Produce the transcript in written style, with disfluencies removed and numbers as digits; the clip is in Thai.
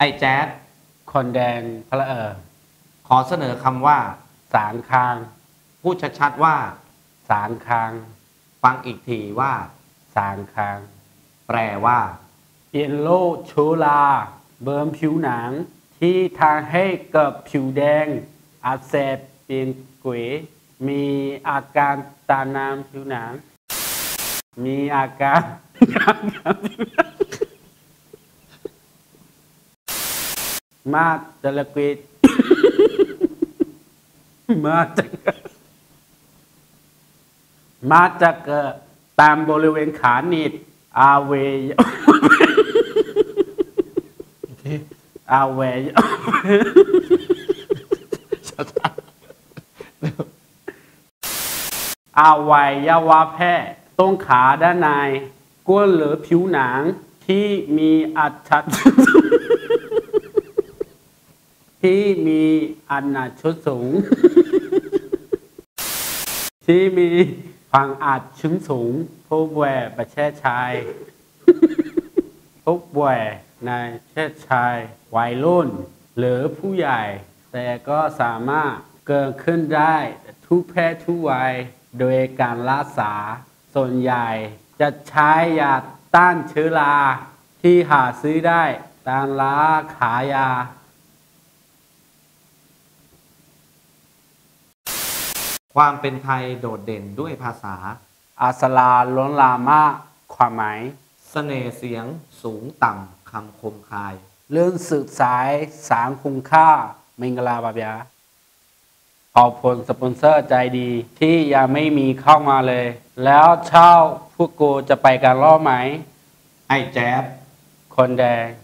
ไอ้แจ๊ดคนแดงพระขอเสนอคำว่าสารคางพูดชัดๆว่าสารคางฟังอีกทีว่าสารคางแปลว่าเปลี่ยนโรคเชื้อราเบิร์นผิวหนังที่ทางให้เกิดผิวแดงอักเสบเป็นกุ๋ยมีอาการตาน้ำผิวหนังมีอาการมาตะละกิดมาจากตามบริเวณขาหนีบอาเวอวัยวะแพทย์ต้นขาด้านในก้นหรือผิวหนังที่มีอัตราที่มีอนาคตสูงที่มีความอาจชื้นสูงผู้ป่วยประเทศชายผู้ป่วยในประเทศชายวัยรุ่นหรือผู้ใหญ่แต่ก็สามารถเกิดขึ้นได้ทุกเพศทุกวัยโดยการรักษาส่วนใหญ่จะใช้ยาต้านเชื้อราที่หาซื้อได้ตามร้านขายยาความเป็นไทยโดดเด่นด้วยภาษาอัศราล้นลามมากความหมายเสน่ห์เสียงสูงต่ำคำคมคายเรื่องศึกษาสารคุณค่ามิงกลาบาบยาขอบคุณสปอนเซอร์ใจดีที่ยังไม่มีเข้ามาเลยแล้วเช่าพวกกูจะไปกันรอบไหมไอ้แจ๊บคนแดง